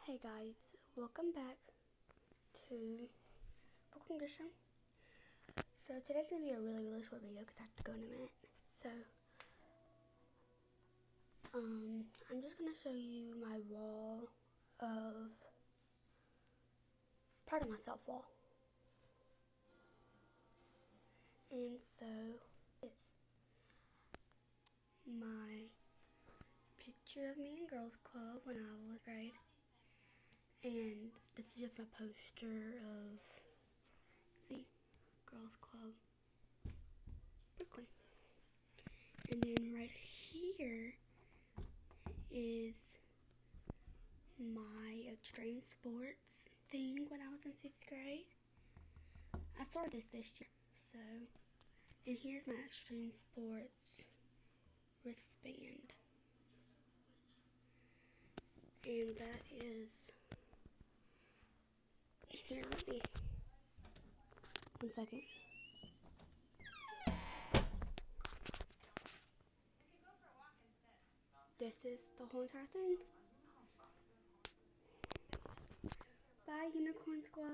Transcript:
Hey guys, welcome back to Brooklyn Grisham. So today's gonna be a really short video because I have to go in a minute. So I'm just gonna show you my wall of part of myself wall, and so it's my picture of me in girls club when I was grade, and this is just my poster of the girls club Brooklyn. And then right here is my extreme sports thing when I was in 5th grade. I started this year, so, and here's my extreme sports wristband. And that is, here, let me, 1 second. This is the whole entire thing. Bye, Unicorn Squad.